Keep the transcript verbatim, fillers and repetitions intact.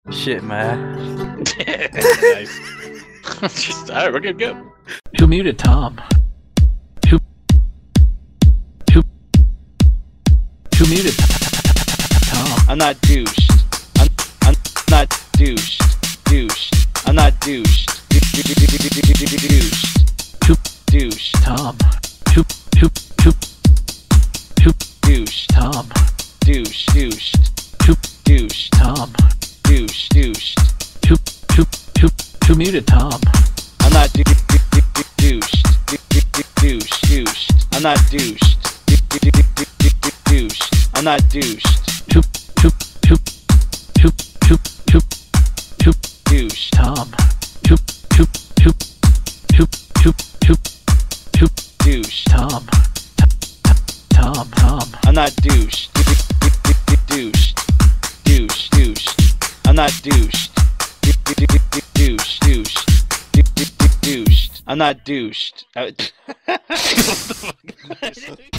Shit, man. Nice. Just, all right, we're good to go. Who muted Tom? Who? Who? Who muted Tom? I'm not douched. I'm, I'm not douched. Douched. I'm not douched. Douched. Who? Douched. Tom. Who? Who? Who? Who? Douched. Tom. Douched. Douched. Who? Douched. Tom. Douched. Douched. Who? Who? Who? Who muted Tom? I'm not dou dou dou dou douched. Dou dou dou douched. Douched. I'm not douched. Dou dou dou dou dou dou douched. I'm not douched. Who? Who? Who? Who? Who? Who? Who? Douched. Tom. Who? Who? Who? Who? Who? Who? Who? Douched. Tom. Tom. Tom. I'm not douched. Dou dou dou dou dou douched. Douched. Douched. I'm not douched. Dou dou dou dou dou douched. Douched. Dou dou dou douched. I'm not douched. What the fuck?